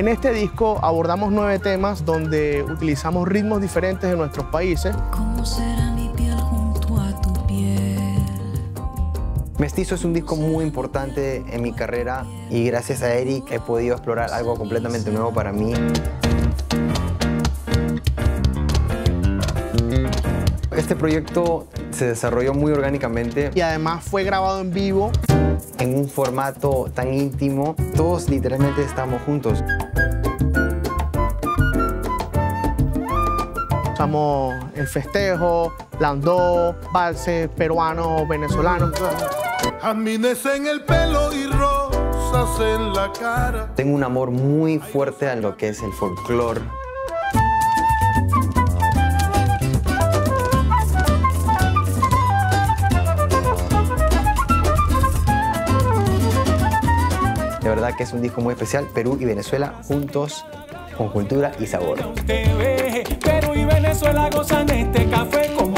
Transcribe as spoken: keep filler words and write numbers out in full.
En este disco abordamos nueve temas donde utilizamos ritmos diferentes de nuestros países. ¿Cómo será mi piel junto a tu piel? Mestizo es un disco muy importante en mi carrera y gracias a Eric he podido explorar algo completamente nuevo para mí. Este proyecto se desarrolló muy orgánicamente. Y además fue grabado en vivo. En un formato tan íntimo, todos literalmente estamos juntos. Usamos el festejo, landó, valses peruanos, venezolanos. Jazmines en el pelo y rosas en la cara. Tengo un amor muy fuerte a lo que es el folclore. De verdad que es un disco muy especial. Perú y Venezuela juntos con cultura y sabor. Perú y Venezuela gozan este café con